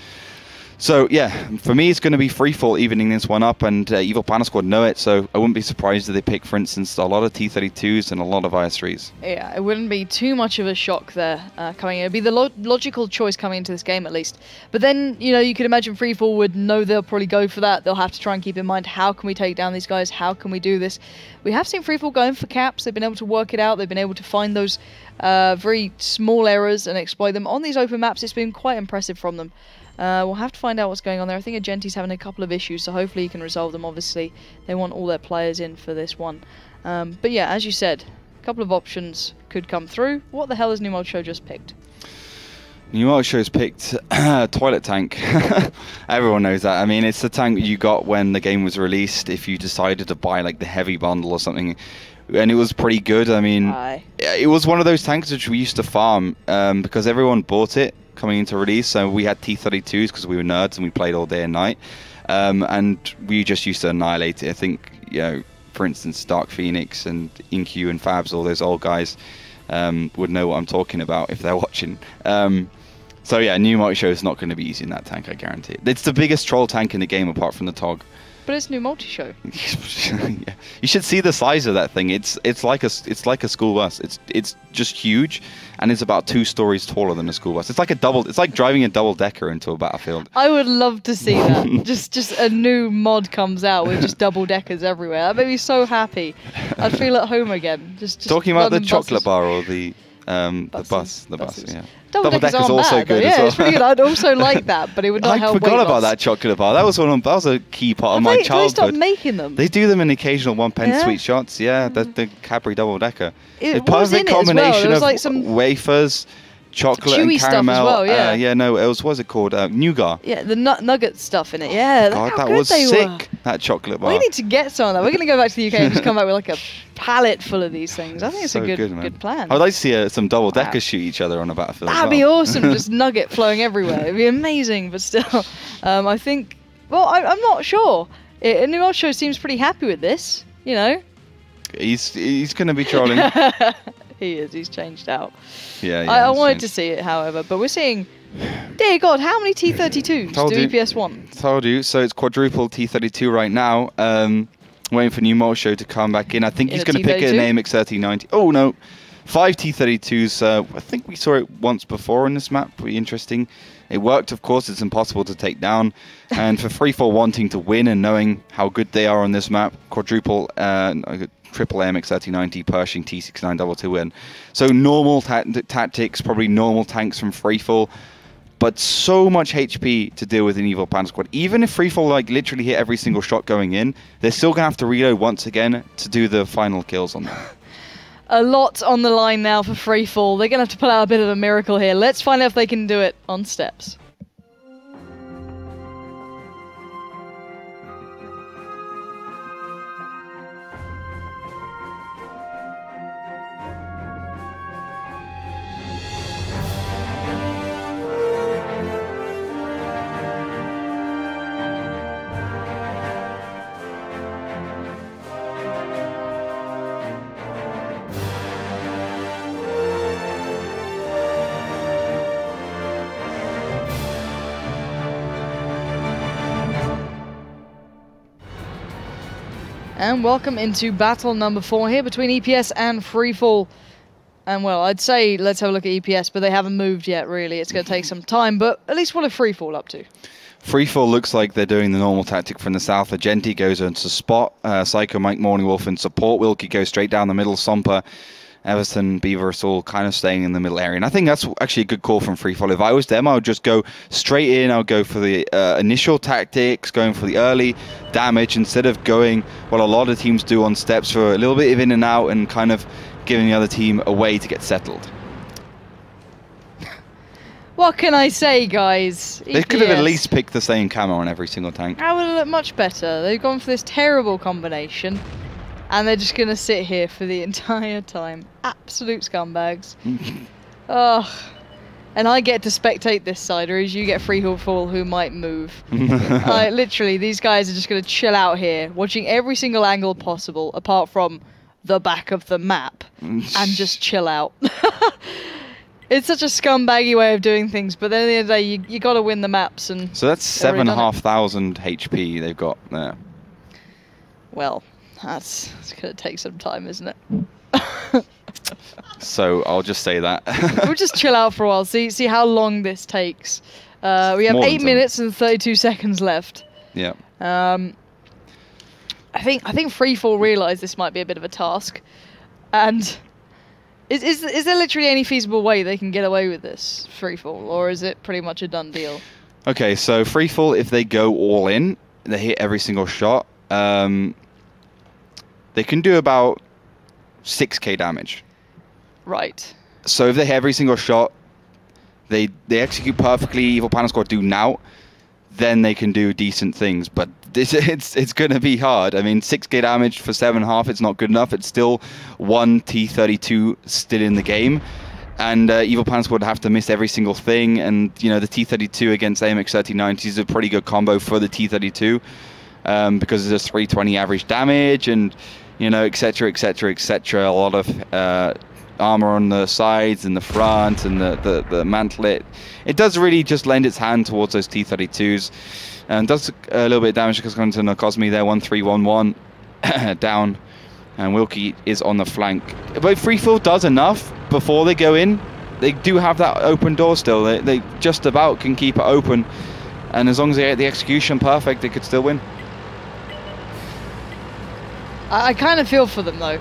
So, yeah, for me, it's going to be freefall evening this one up, and uh, Evil Panda Squad know it, so I wouldn't be surprised if they pick, for instance, a lot of T thirty-twos and a lot of I S threes. Yeah, it wouldn't be too much of a shock there uh, coming in. It would be the lo logical choice coming into this game, at least. But then, you know, you could imagine freefall would know they'll probably go for that. They'll have to try and keep in mind, how can we take down these guys? How can we do this? We have seen freefall going for caps. They've been able to work it out. They've been able to find those uh, very small errors and exploit them. On these open maps, it's been quite impressive from them. Uh, we'll have to find out what's going on there. I think Argenti's having a couple of issues, so hopefully he can resolve them. Obviously, they want all their players in for this one. Um, but yeah, as you said, a couple of options could come through. What the hell has New Molcho just picked? New Molcho's picked Toilet Tank. Everyone knows that. I mean, it's the tank you got when the game was released, if you decided to buy like the heavy bundle or something. And it was pretty good. I mean, Aye. it was one of those tanks which we used to farm um, because everyone bought it coming into release. So we had T thirty-twos because we were nerds and we played all day and night. Um, and we just used to annihilate it. I think, you know, for instance, Dark Phoenix and Inq and Fabs, all those old guys um, would know what I'm talking about if they're watching. Um, so yeah, New Molcho is not going to be easy in that tank, I guarantee it. It's the biggest troll tank in the game apart from the T O G. But it's New Molcho. Yeah. You should see the size of that thing. It's it's like a it's like a school bus. It's it's just huge, and it's about two stories taller than a school bus. It's like a double. It's like driving a double decker into a battlefield. I would love to see that. just just a new mod comes out with just double deckers everywhere. That made me so happy. I'd feel at home again. Just, just talking about the London chocolate buses. bar or the. Um, the Buses, bus, the buses. bus, yeah. Double deckers Decker's aren't also bad, though. good Yeah, as well. it's pretty good. I'd also like that, but it would not I help weight forgot about loss. that chocolate bar. That was one of, that was a key part Have of my they, do they childhood. stop making them? They do them in occasional one pence Yeah? sweet shots. Yeah, the, the Cadbury double decker. It- The what was perfect in it as well? There combination was of like some wafers, chocolate, chewy and stuff as caramel. well, yeah. Uh, yeah, no, it was what's it called? Uh, nougat. Yeah, the nut nugget stuff in it. Yeah, God, look how that good was they sick. were. That chocolate bar. We need to get some of that. We're going to go back to the U K and just come back with like a pallet full of these things. I think it's so a good, good, man. good plan. I'd like to see uh, some double deckers Wow. shoot each other on a battlefield. as That'd well. be awesome. Just nugget flowing everywhere. It'd be amazing. But still, um, I think. Well, I, I'm not sure. It, Numocho seems pretty happy with this. You know. He's he's going to be trolling. He is. He's changed out. yeah, yeah. I, I he's wanted changed. to see it, however, but we're seeing. Dear God, how many T thirty-twos Told do you. E P S want? Told you. So it's quadruple T thirty-two right now. Um, waiting for Numocho to come back in. I think In he's a going to pick T thirty-two? an A M X thirty ninety. Oh no, five T thirty-twos. Uh, I think we saw it once before in this map. Pretty interesting. It worked, of course. It's impossible to take down. And for free for wanting to win and knowing how good they are on this map, quadruple, uh, triple A M X thirty ninety, Pershing T sixty-nine double two win. So normal ta tactics, probably normal tanks from Freefall. But so much H P to deal with in Evil Panda Squad. Even if Freefall like literally hit every single shot going in, they're still gonna have to reload once again to do the final kills on them. A lot on the line now for Freefall. They're going to have to pull out a bit of a miracle here. Let's find out if they can do it on steps. And welcome into battle number four here between E P S and Freefall. And well, I'd say let's have a look at E P S, but they haven't moved yet, really. It's going to take some time, but at least what are Freefall up to? Freefall looks like they're doing the normal tactic from the south. Agenti goes into spot. Uh, Psycho, Mike, Morning Wolf in support. Wilkie goes straight down the middle. Sompa, Everton, Beaver's all kind of staying in the middle area. And I think that's actually a good call from Freefall. If I was them, I would just go straight in. I would go for the uh, initial tactics, going for the early damage instead of going what a lot of teams do on steps for a little bit of in and out and kind of giving the other team a way to get settled. What can I say, guys? They could have at E P S. least picked the same camo on every single tank. That would have looked much better. They've gone for this terrible combination, and they're just going to sit here for the entire time. Absolute scumbags. Ugh. And I get to spectate this side, whereas you get Freefall who might move. Like, literally, these guys are just going to chill out here, watching every single angle possible, apart from the back of the map, and just chill out. It's such a scumbaggy way of doing things, but then at the end of the day, you, you got to win the maps. And So that's they've seven already and a done it. half thousand H P they've got there. Well, that's, that's going to take some time, isn't it? So I'll just say that. We'll just chill out for a while, see see how long this takes. Uh, we have More than eight some. minutes and thirty-two seconds left. Yeah. Um, I think I think Freefall realised this might be a bit of a task, and is is is there literally any feasible way they can get away with this Freefall, or is it pretty much a done deal? Okay, so Freefall, if they go all in, they hit every single shot, um, they can do about six K damage. Right. So if they hit every single shot, they they execute perfectly, Evil Panda Squad do now, then they can do decent things. But this, it's it's going to be hard. I mean, six K damage for seven and a half, it's not good enough. It's still one T thirty-two still in the game. And uh, Evil Panda Squad have to miss every single thing. And, you know, the T thirty-two against A M X thirty ninety is a pretty good combo for the T thirty-two. Um, because there's three twenty average damage and, you know, et cetera, et cetera, et cetera. A lot of uh, armor on the sides and the front and the, the, the mantlet. It does really just lend its hand towards those T thirty-twos. And does a little bit of damage because going to Nakosmi there, one three one one down. And Wilkie is on the flank. But Freefall does enough before they go in. They do have that open door still. They, they just about can keep it open. And as long as they get the execution perfect, they could still win. I, I kind of feel for them though,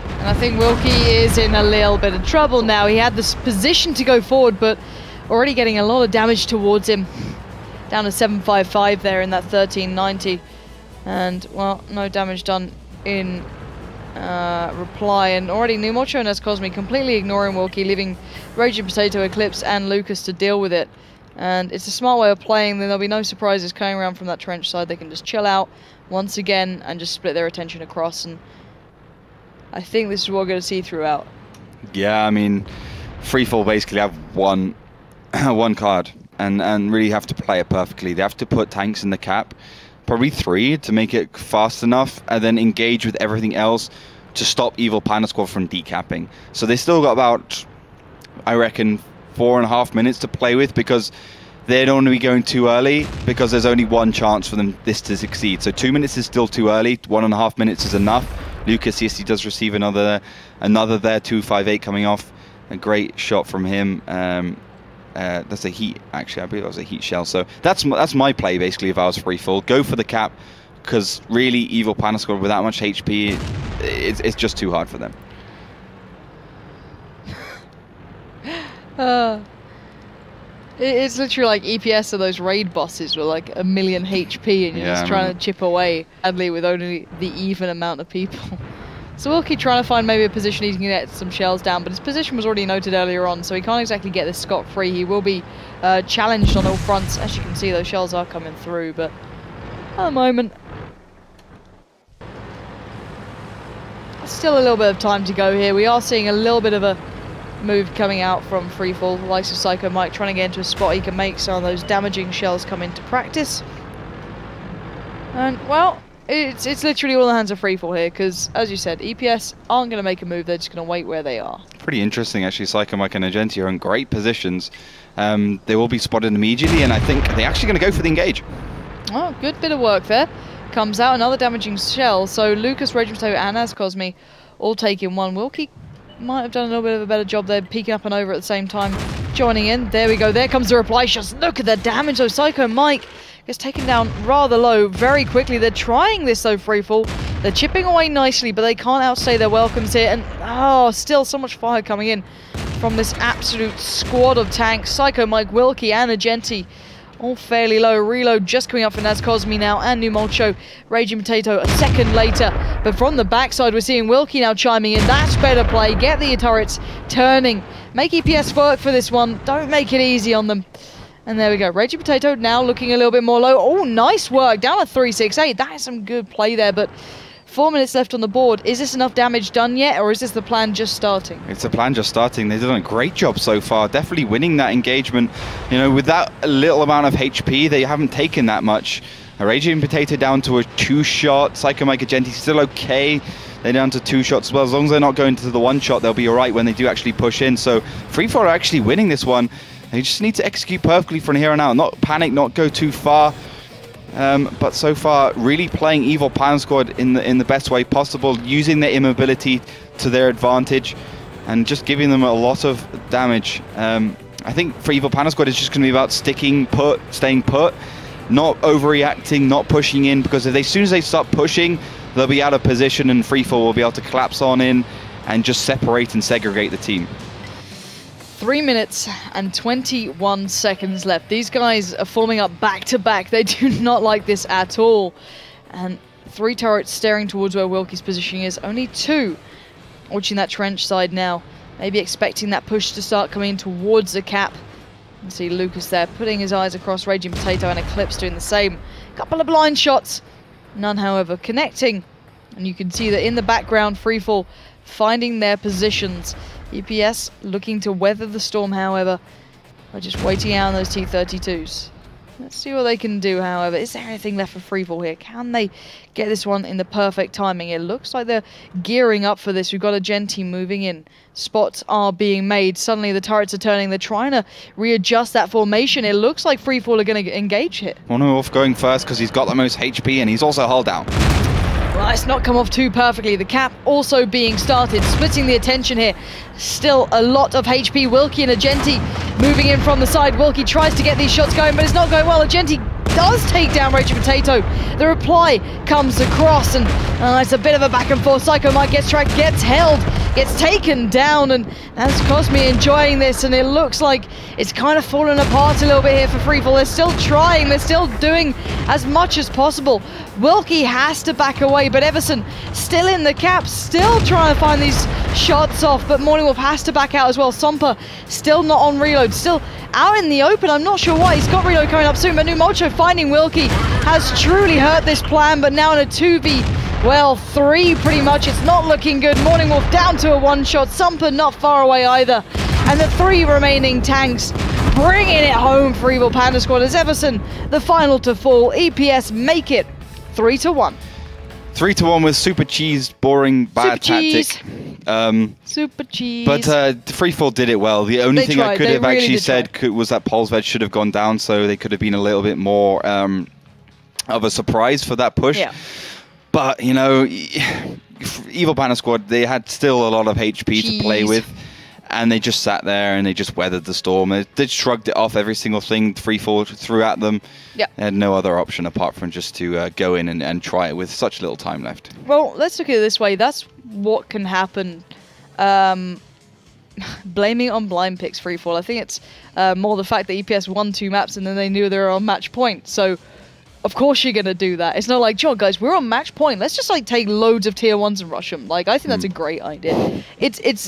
And I think Wilkie is in a little bit of trouble now. He had this position to go forward, but already getting a lot of damage towards him. Down to seven five five there in that thirteen ninety. And, well, no damage done in uh, reply. And already Numocho and Nescosmi completely ignoring Wilkie, leaving Raging Potato, Eclipse, and Lucas to deal with it. And it's a smart way of playing. Then there'll be no surprises coming around from that trench side. They can just chill out once again and just split their attention across. And I think this is what we're going to see throughout. Yeah, I mean, Freefall basically have one, one card. And, and really have to play it perfectly. They have to put tanks in the cap. Probably three to make it fast enough, and then engage with everything else to stop Evil Panda Squad from decapping. So they still got about, I reckon, four and a half minutes to play with, because they don't want to be going too early, because there's only one chance for them this to succeed. So two minutes is still too early. One and a half minutes is enough. Lucas, yes, he does receive another, another there. two five eight coming off. A great shot from him. Um, Uh, that's a heat, actually. I believe that was a heat shell. So that's my, that's my play, basically, if I was Freefall. Go for the cap, because really, Evil Panda Squad with that much H P, it's, it's just too hard for them. uh, it, it's literally like E P S of those raid bosses with like a million H P, and you're Yeah, just I trying mean- to chip away, sadly, with only the even amount of people. So we'll keep trying to find maybe a position he can get some shells down, but his position was already noted earlier on, so he can't exactly get this scot-free. He will be uh, challenged on all fronts. As you can see, those shells are coming through, but at the moment, still a little bit of time to go here. We are seeing a little bit of a move coming out from Freefall. The likes of Psycho Mike trying to get into a spot he can make some of those damaging shells come into practice. And, well, It's it's literally all the hands of Freefall here, because, as you said, E P S aren't going to make a move, they're just going to wait where they are. Pretty interesting, actually. Psycho Mike and Argenti are in great positions. Um, they will be spotted immediately, and I think they're actually going to go for the engage. Oh, good bit of work there. Comes out another damaging shell, so Lucas, Raging Potato, and Ascosmi all taking one. Wilkie might have done a little bit of a better job there, peeking up and over at the same time, joining in. There we go, there comes the reply shots. Look at the damage, though. Psycho Mike gets taken down rather low very quickly. They're trying this though, Freefall. They're chipping away nicely, but they can't outstay their welcomes here. And oh, still so much fire coming in from this absolute squad of tanks. Psycho Mike, Wilkie, and Argenti all fairly low. Reload just coming up for Nazcosmi now, and Numolcho, Raging Potato a second later. But from the backside, we're seeing Wilkie now chiming in. That's better play. Get the turrets turning. Make E P S work for this one. Don't make it easy on them. And there we go. Raging Potato now looking a little bit more low. Oh, nice work. Down at three six eight. That is some good play there, but four minutes left on the board. Is this enough damage done yet, or is this the plan just starting? It's a plan just starting. They've done a great job so far. Definitely winning that engagement. You know, with that little amount of H P, they haven't taken that much. A Raging Potato down to a two-shot. Psycho Mike Argenti still okay. They're down to two shots as well. As long as they're not going to the one shot, they'll be all right when they do actually push in. So Freefall are actually winning this one. They just need to execute perfectly from here on out. Not panic, not go too far. Um, but so far, really playing Evil Panda Squad in the in the best way possible, using their immobility to their advantage, and just giving them a lot of damage. Um, I think for Evil Panda Squad, it's just going to be about sticking put, staying put, not overreacting, not pushing in, because if they, as soon as they start pushing, they'll be out of position, and Freefall will be able to collapse on in and just separate and segregate the team. Three minutes and twenty-one seconds left. These guys are forming up back to back. They do not like this at all. And three turrets staring towards where Wilkie's position is. Only two watching that trench side now. Maybe expecting that push to start coming towards the cap. You can see Lucas there putting his eyes across. Raging Potato and Eclipse doing the same. Couple of blind shots. None, however, connecting. And you can see that in the background, Freefall finding their positions. E P S looking to weather the storm, however, by just waiting out on those T thirty-twos. Let's see what they can do, however. Is there anything left for Freefall here? Can they get this one in the perfect timing? It looks like they're gearing up for this. We've got Argenti moving in. Spots are being made. Suddenly the turrets are turning. They're trying to readjust that formation. It looks like Freefall are going to engage here. Monowolf going first because he's got the most H P and he's also hull down. Well, it's not come off too perfectly. The cap also being started, splitting the attention here. Still a lot of H P. Wilkie and Argenti moving in from the side. Wilkie tries to get these shots going, but it's not going well. Argenti does take down Raging Potato. The reply comes across, and uh, it's a bit of a back and forth. Psycho Mike gets tracked, gets held, gets taken down, and that's Cosme enjoying this, and it looks like it's kind of falling apart a little bit here for Freefall. They're still trying, they're still doing as much as possible. Wilkie has to back away, but Everson still in the cap, still trying to find these shots off, but Morning Wolf has to back out as well. Sompa still not on reload, still out in the open. I'm not sure why. He's got reload coming up soon, but Numocho finding Wilkie has truly hurt this plan, but now in a two v, well, three pretty much. It's not looking good. Morning Wolf down to a one-shot. Sumper not far away either. And the three remaining tanks bringing it home for Evil Panda Squad as Everson, the final to fall. E P S make it three to one. Three to one with Super Cheese, boring, bad Super tactic. cheese. Um, Super cheese. but uh, Freefall did it well. The only They thing I tried. could They have really actually did said try. could, was that Polsved should have gone down, so they could have been a little bit more um, of a surprise for that push. Yeah. But, you know, Evil Panda Squad, they had still a lot of H P to play Jeez. with. And they just sat there and they just weathered the storm. They, they shrugged it off, every single thing Freefall threw at them. Yeah. They had no other option apart from just to uh, go in and, and try it with such little time left. Well, let's look at it this way. That's what can happen. Um, blaming it on blind picks Freefall. I think it's uh, more the fact that E P S won two maps and then they knew they were on match point. So, of course you're going to do that. It's not like, John, guys, we're on match point. Let's just like take loads of tier ones and rush them. Like, I think that's a great idea. It's, it's...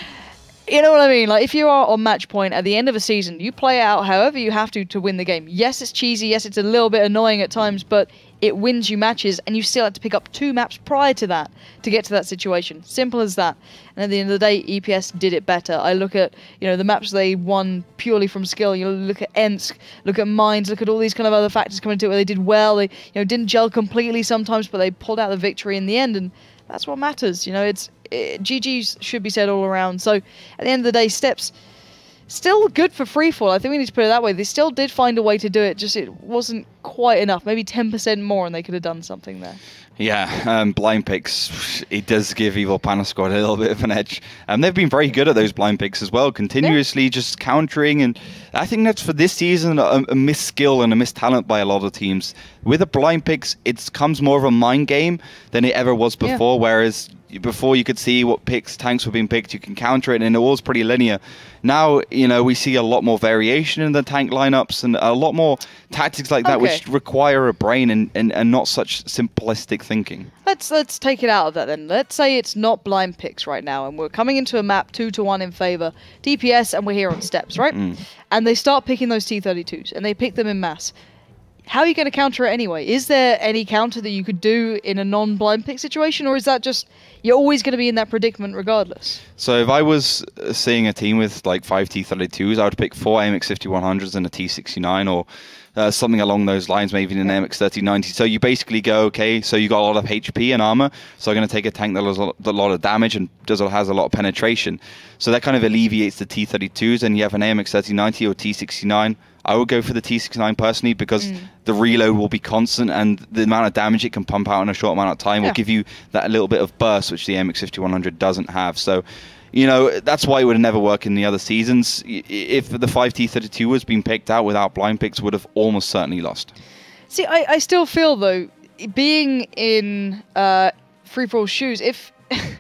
You know what I mean? Like, if you are on match point at the end of a season, you play out however you have to to win the game. Yes, it's cheesy. Yes, it's a little bit annoying at times, but it wins you matches, and you still have to pick up two maps prior to that to get to that situation. Simple as that. And at the end of the day, E P S did it better. I look at, you know, the maps they won purely from skill. You look at Ensk, look at Mines, look at all these kind of other factors coming into it where they did well. They, you know, didn't gel completely sometimes, but they pulled out the victory in the end, and that's what matters. You know, it's it, G G's should be said all around. So at the end of the day, Steps still good for Freefall. I think we need to put it that way. They still did find a way to do it, just it wasn't quite enough. Maybe ten percent more and they could have done something there. Yeah, um, blind picks, it does give Evil Panda Squad a little bit of an edge. And um, they've been very good at those blind picks as well, continuously yeah. just countering. And I think that's for this season a, a missed skill and a missed talent by a lot of teams. With the blind picks, it comes more of a mind game than it ever was before, yeah. whereas before you could see what picks, tanks were being picked, you can counter it, and it was pretty linear. Now, you know, we see a lot more variation in the tank lineups and a lot more tactics like that, okay. which require a brain and, and, and not such simplistic thinking. Let's let's take it out of that then. Let's say it's not blind picks right now, and we're coming into a map two to one in favor D P S, and we're here on Steps, right? Mm. And they start picking those T thirty-twos, and they pick them in mass. How are you going to counter it anyway? Is there any counter that you could do in a non-blind pick situation, or is that just you're always going to be in that predicament regardless? So if I was seeing a team with like five T thirty-twos, I would pick four A M X fifty-one hundreds and a T sixty-nine, or uh, something along those lines, maybe an A M X thirty ninety. So you basically go, okay, so you got a lot of H P and armor, so I'm going to take a tank that does a lot of damage and does has a lot of penetration. So that kind of alleviates the T thirty-twos, and you have an A M X thirty ninety or T sixty-nine. I would go for the T sixty-nine personally because mm. the reload will be constant, and the amount of damage it can pump out in a short amount of time yeah. will give you that little bit of burst, which the A M X fifty-one hundred doesn't have. So, you know, that's why it would never work in the other seasons. If the five T thirty-two was being picked out without blind picks, would have almost certainly lost. See, I, I still feel, though, being in uh, Freefall's shoes, if...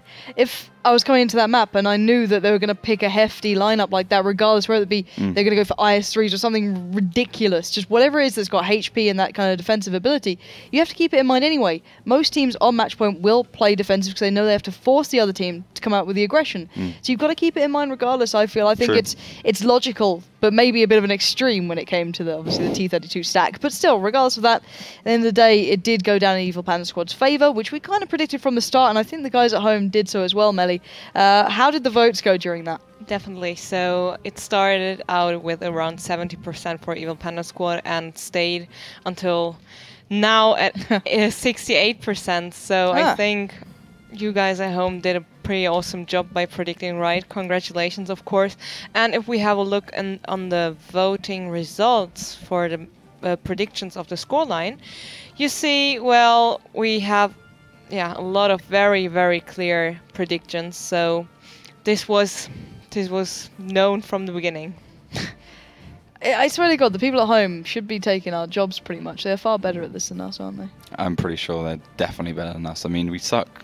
if I was coming into that map and I knew that they were going to pick a hefty lineup like that, regardless whether it be mm. they're going to go for I S threes or something ridiculous, just whatever it is that's got H P and that kind of defensive ability, you have to keep it in mind anyway. Most teams on match point will play defensive because they know they have to force the other team to come out with the aggression. Mm. So you've got to keep it in mind regardless, I feel. I think True. it's it's logical, but maybe a bit of an extreme when it came to the obviously the T thirty-two stack. But still, regardless of that, at the end of the day, it did go down in Evil Panda Squad's favour, which we kind of predicted from the start, and I think the guys at home did so as well, Melly. Uh, how did the votes go during that? Definitely. So it started out with around seventy percent for Evil Panda Squad and stayed until now at sixty-eight percent. So ah. I think you guys at home did a pretty awesome job by predicting right. Congratulations, of course. And if we have a look in, on the voting results for the uh, predictions of the scoreline, you see, well, we have yeah, a lot of very, very clear predictions. So this was this was known from the beginning. I I swear to God, the people at home should be taking our jobs pretty much. They're far better at this than us, aren't they? I'm pretty sure they're definitely better than us. I mean, we suck.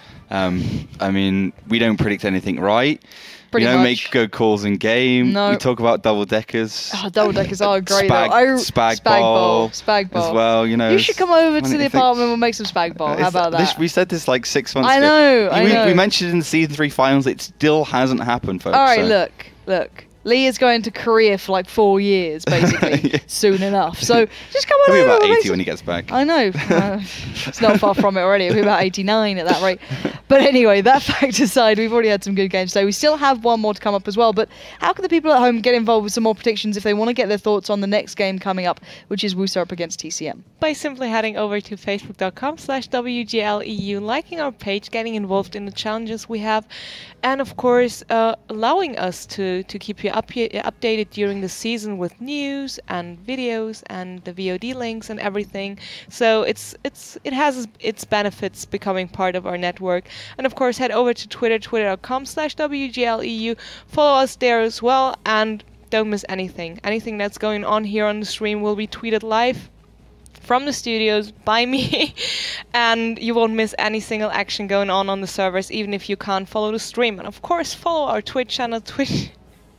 Um, I mean, we don't predict anything right. Pretty we don't much. make good calls in game. No. We talk about double deckers. Oh, double deckers are great. Spag, though. I, spag, spag bowl, spag bowl as well. You know, You should come over when to you the think- apartment. We'll make some spag bowl. How It's- about this- that? we said this like six months I ago. know, I we, know. we mentioned it in the season three finals. It still hasn't happened, folks. All right, so- look, look. Lee is going to Korea for like four years, basically, Yeah. soon enough. So just come on He'll be over. about we'll make eighty some- when he gets back. I know. Uh, it's not far from it already. It'll be about eighty-nine at that rate. But anyway, that fact aside, we've already had some good games today. We still have one more to come up as well. But how can the people at home get involved with some more predictions if they want to get their thoughts on the next game coming up, which is Wusa up against T C M? By simply heading over to facebook.com slash WGLEU, liking our page, getting involved in the challenges we have, and of course uh, allowing us to, to keep you up, updated during the season with news and videos and the V O D links and everything. So it's it's it has its benefits becoming part of our network. And of course head over to Twitter, twitter.com slash WGLEU, follow us there as well, and don't miss anything. Anything that's going on here on the stream will be tweeted live from the studios by me, and you won't miss any single action going on on the servers, even if you can't follow the stream. And of course follow our Twitch channel, Twitch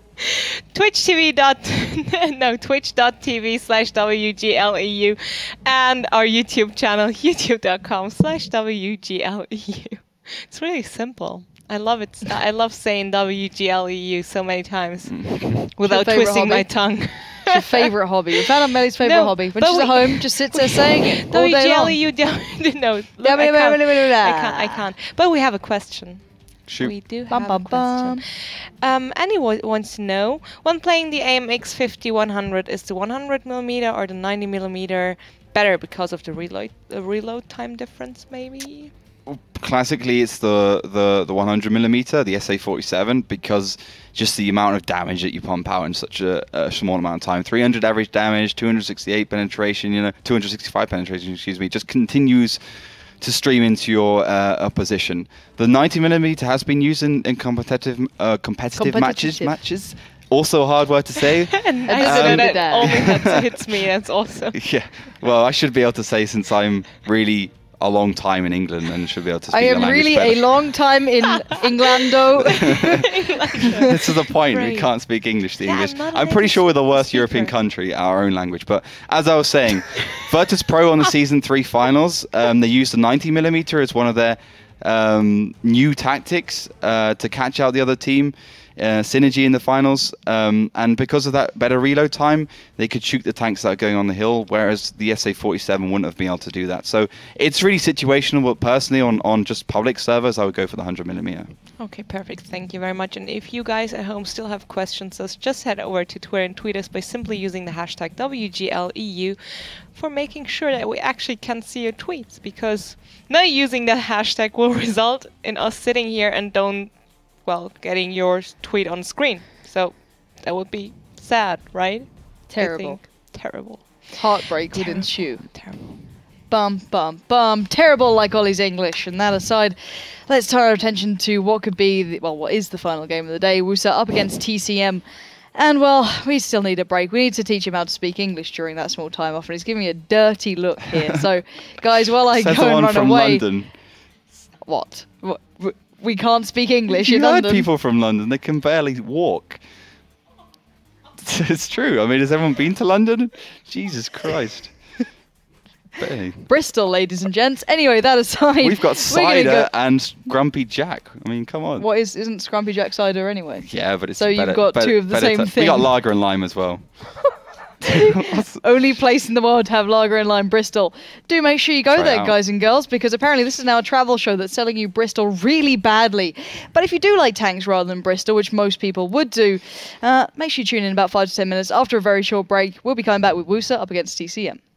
Twitch T V dot no twitch.tv slash WGLEU, and our YouTube channel, youtube.com slash WGLEU. It's really simple. I love it. I love saying W G L E U so many times without favourite twisting my hobby? tongue. It's your favourite hobby. We found out Melly's favourite No, hobby. When but she's we- at home, just sits there saying it all W day G L long. E U, no, look, Yeah, I, blah, blah, can't, blah, blah, blah. I can't. I can't. But we have a question. Shoot. We do Bum, have bum, a question. Um, anyone wants to know, when playing the A M X fifty one hundred, is the one hundred millimeter or the ninety millimeter better because of the reload the reload time difference, maybe? Classically, it's the, the, the one hundred millimeter, the S A forty-seven, because just the amount of damage that you pump out in such a, a small amount of time. three hundred average damage, two hundred sixty-eight penetration, you know, two hundred sixty-five penetration, excuse me, just continues to stream into your uh, opposition. The ninety millimeter has been used in, in competitive uh, competitive matches. Competitive. Matches. Also a hard word to say. And I I just know did that that. only hits, hits me. That's awesome. Yeah. Well, I should be able to say, since I'm really a long time in England and should be able to speak I the am language really better. a long time in Englando. This is the point. We Great. can't speak English. The Yeah, English. I'm not an I'm pretty English sure we're the worst speaker. European country at our own language. But as I was saying, Virtus Pro on the season three finals, um, they used the ninety millimeter as one of their um, new tactics uh, to catch out the other team. Uh, synergy in the finals, um, and because of that better reload time, they could shoot the tanks that are going on the hill, whereas the S A forty-seven wouldn't have been able to do that. So it's really situational, but personally on, on just public servers, I would go for the one hundred millimeter. Okay, perfect. Thank you very much. And if you guys at home still have questions, just head over to Twitter and tweet us by simply using the hashtag W G L E U for making sure that we actually can see your tweets, because not using that hashtag will result in us sitting here and don't well, getting your tweet on screen. So that would be sad, right? I Terrible. think. Terrible. Heartbreak would Terrible. ensue. Terrible. Bum, bum, bum. Terrible like Ollie's English. And that aside, let's turn our attention to what could be, the, well, what is the final game of the day. Wusa up against T C M. And, well, we still need a break. We need to teach him how to speak English during that small time off. And he's giving me a dirty look here. So, guys, while I Says go the and one run from away... London. What? what? w- We can't speak English You in heard London. people from London, they can barely walk. It's true. I mean, has everyone been to London? Jesus Christ. But anyway, Bristol, ladies and gents. Anyway, that aside... we've got we're gonna cider go- and Grumpy Jack. I mean, come on. What is, isn't Scrumpy Jack cider anyway? Yeah, but it's So you've better- got better- two of the better same to- We got thing. lager and lime as well. Only place in the world to have lager and lime, Bristol. Do make sure you go Try it there, out. guys and girls, because apparently this is now a travel show that's selling you Bristol really badly. But if you do like tanks rather than Bristol, which most people would do, uh, make sure you tune in about five to ten minutes after a very short break. We'll be coming back with Wusa up against T C M.